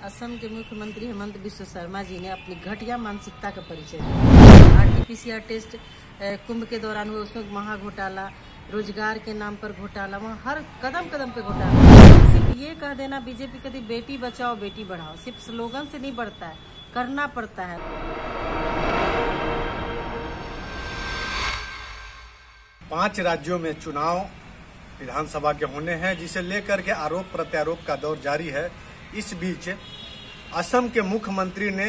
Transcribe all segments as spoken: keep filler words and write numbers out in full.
असम के मुख्यमंत्री हेमंत बिस्वा शर्मा जी ने अपनी घटिया मानसिकता का परिचय दिया। आरटीपीसीआर टेस्ट कुंभ के दौरान हुए, उसमें महा घोटाला, रोजगार के नाम पर घोटाला, वहाँ हर कदम कदम पे घोटाला। सिर्फ ये कह देना बीजेपी कहती बेटी बचाओ बेटी बढ़ाओ, सिर्फ स्लोगन से नहीं बढ़ता है, करना पड़ता है। पांच राज्यों में चुनाव विधानसभा के होने हैं, जिसे लेकर के आरोप प्रत्यारोप का दौर जारी है। इस बीच असम के मुख्यमंत्री ने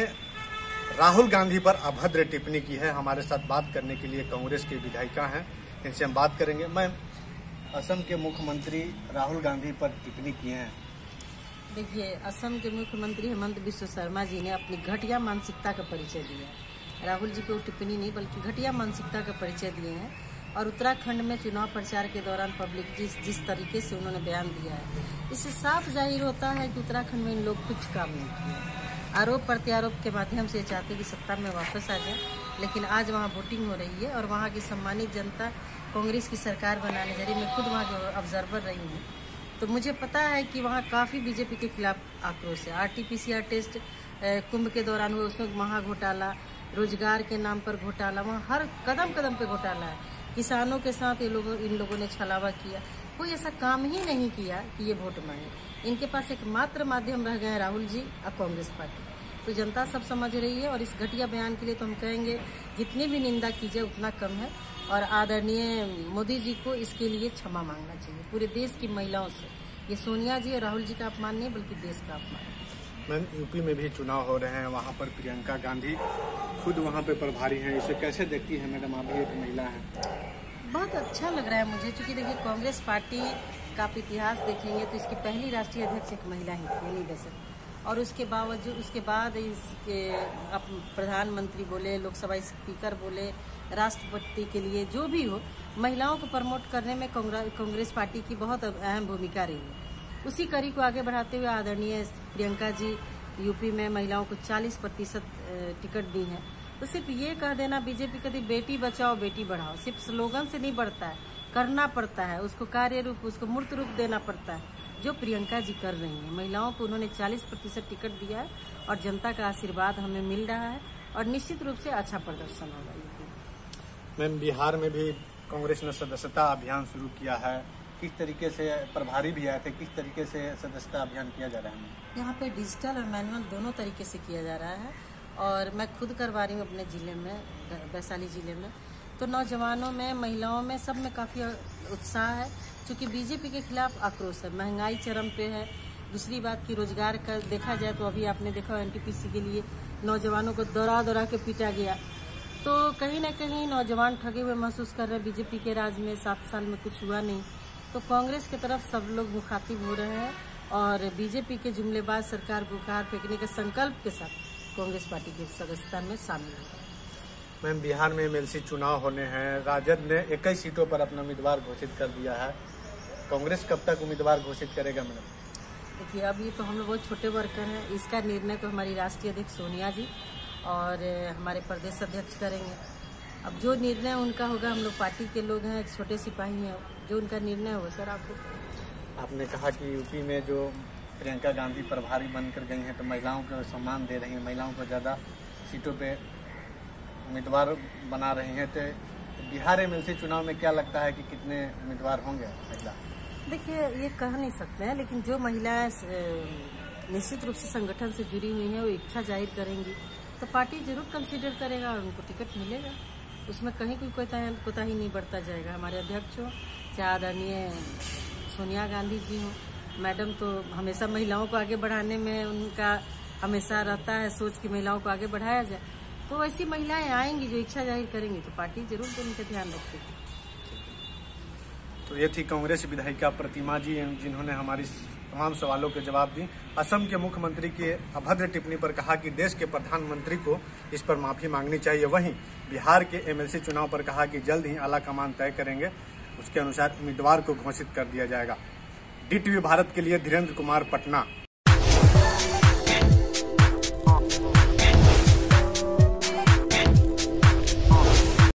राहुल गांधी पर अभद्र टिप्पणी की है। हमारे साथ बात करने के लिए कांग्रेस की विधायिका हैं, इनसे हम बात करेंगे। मैम, असम के मुख्यमंत्री राहुल गांधी पर टिप्पणी किए हैं। देखिए, असम के मुख्यमंत्री हेमंत बिस्वा शर्मा जी ने अपनी घटिया मानसिकता का परिचय दिया है। राहुल जी पे वो टिप्पणी नहीं बल्कि घटिया मानसिकता का परिचय दिए हैं। और उत्तराखंड में चुनाव प्रचार के दौरान पब्लिक जिस जिस तरीके से उन्होंने बयान दिया है, इससे साफ जाहिर होता है कि उत्तराखंड में इन लोग कुछ काम नहीं किया। आरोप प्रत्यारोप के माध्यम से चाहते हैं कि सत्ता में वापस आ जाए, लेकिन आज वहाँ वोटिंग हो रही है और वहाँ की सम्मानित जनता कांग्रेस की सरकार बनाने जा रही। मैं खुद वहाँ की ऑब्जर्वर रही हूँ, तो मुझे पता है कि वहाँ काफ़ी बीजेपी के खिलाफ आक्रोश है। आरटीपीसीआर टेस्ट कुंभ के दौरान हुए, उसमें महा घोटाला, रोजगार के नाम पर घोटाला, वहाँ हर कदम कदम पे घोटाला है। किसानों के साथ ये लोगों इन लोगों ने छलावा किया। कोई ऐसा काम ही नहीं किया कि ये वोट मांगे। इनके पास एक मात्र माध्यम रह गए हैं राहुल जी और कांग्रेस पार्टी। तो जनता सब समझ रही है और इस घटिया बयान के लिए तो हम कहेंगे जितनी भी निंदा कीजिए उतना कम है। और आदरणीय मोदी जी को इसके लिए क्षमा मांगना चाहिए पूरे देश की महिलाओं से। ये सोनिया जी और राहुल जी का अपमान नहीं बल्कि देश का अपमान। मैम, यूपी में भी चुनाव हो रहे हैं, वहाँ पर प्रियंका गांधी खुद वहाँ पे प्रभारी हैं। इसे कैसे देखती है मैडम, आप भी एक महिला हैं? बहुत अच्छा लग रहा है मुझे, क्योंकि देखिए कांग्रेस पार्टी का आप इतिहास देखेंगे तो इसकी पहली राष्ट्रीय अध्यक्ष एक महिला ही थी, अनिल बेसर। और उसके बावजूद उसके बाद इसके अब प्रधानमंत्री बोले, लोकसभा स्पीकर बोले, राष्ट्रपति के लिए जो भी हो, महिलाओं को प्रमोट करने में कांग्रेस पार्टी की बहुत अहम भूमिका रही है। उसी कड़ी को आगे बढ़ाते हुए आदरणीय प्रियंका जी यूपी में महिलाओं को चालीस प्रतिशत टिकट दी है। तो सिर्फ ये कह देना बीजेपी कहती बेटी बचाओ बेटी बढ़ाओ, सिर्फ स्लोगन से नहीं बढ़ता है, करना पड़ता है, उसको कार्य रूप, उसको मूर्त रूप देना पड़ता है, जो प्रियंका जी कर रही हैं। महिलाओं को उन्होंने चालीस प्रतिशत टिकट दिया है और जनता का आशीर्वाद हमें मिल रहा है और निश्चित रूप से अच्छा प्रदर्शन होगा। मैम, बिहार में भी कांग्रेस ने सदस्यता अभियान शुरू किया है, किस तरीके से प्रभारी भी आए थे, किस तरीके से सदस्यता अभियान किया जा रहा है? यहाँ पे डिजिटल और मैनुअल दोनों तरीके से किया जा रहा है और मैं खुद करवा रही हूँ अपने जिले में, वैशाली जिले में। तो नौजवानों में, महिलाओं में, सब में काफ़ी उत्साह है, क्योंकि बीजेपी के खिलाफ आक्रोश है। महंगाई चरम पे है। दूसरी बात की रोजगार का देखा जाए तो अभी आपने देखा एनटीपीसी के लिए नौजवानों को दौड़ा दौड़ा के पीटा गया। तो कहीं ना कहीं नौजवान ठगे हुए महसूस कर रहे हैं। बीजेपी के राज में सात साल में कुछ हुआ नहीं, तो कांग्रेस की तरफ सब लोग मुखातिब हो रहे हैं और बीजेपी के जुमलेबाज सरकार को कार फेंकने के संकल्प के साथ कांग्रेस पार्टी की सदस्यता में शामिल है। मैम, बिहार में एमएलसी चुनाव होने हैं, राजद ने इक्कीस सीटों पर अपना उम्मीदवार घोषित कर दिया है। कांग्रेस कब तक उम्मीदवार घोषित करेगा मैडम? देखिए, अब ये तो हम लोग बहुत छोटे वर्कर हैं, इसका निर्णय तो हमारी राष्ट्रीय अध्यक्ष सोनिया जी और हमारे प्रदेश अध्यक्ष करेंगे। अब जो निर्णय उनका होगा, हम लोग पार्टी के लोग हैं, छोटे सिपाही हैं, जो उनका निर्णय हो। सर, आपको आपने कहा कि यूपी में जो प्रियंका गांधी प्रभारी बनकर गई हैं तो महिलाओं को सम्मान दे रही हैं, महिलाओं को ज़्यादा सीटों पे उम्मीदवार बना रही हैं, तो बिहार एमएलसी चुनाव में क्या लगता है कि कितने उम्मीदवार होंगे महिला? देखिए, ये कह नहीं सकते हैं, लेकिन जो महिलाएं निश्चित रूप से संगठन से जुड़ी हुई हैं वो इच्छा जाहिर करेंगी तो पार्टी जरूर कंसीडर करेगा और उनको टिकट मिलेगा। उसमें कहीं कोई कोताही नहीं बढ़ता जाएगा। हमारे अध्यक्ष हो, चाहे आदरणीय सोनिया गांधी जी हो, मैडम तो हमेशा महिलाओं को आगे बढ़ाने में उनका हमेशा रहता है सोच कि महिलाओं को आगे बढ़ाया जाए। तो ऐसी महिलाएं आएंगी जो इच्छा जाहिर करेंगी तो पार्टी जरूर उनका ध्यान रखेगी। तो ये थी कांग्रेस विधायिका प्रतिमा जी, जिन्होंने हमारी तमाम सवालों के जवाब दी। असम के मुख्यमंत्री की अभद्र टिप्पणी पर कहा कि देश के प्रधानमंत्री को इस पर माफी मांगनी चाहिए। वहीं बिहार के एमएलसी चुनाव पर कहा कि जल्द ही आला कमान तय करेंगे, उसके अनुसार उम्मीदवार को घोषित कर दिया जाएगा। डीटीवी भारत के लिए धीरेन्द्र कुमार, पटना।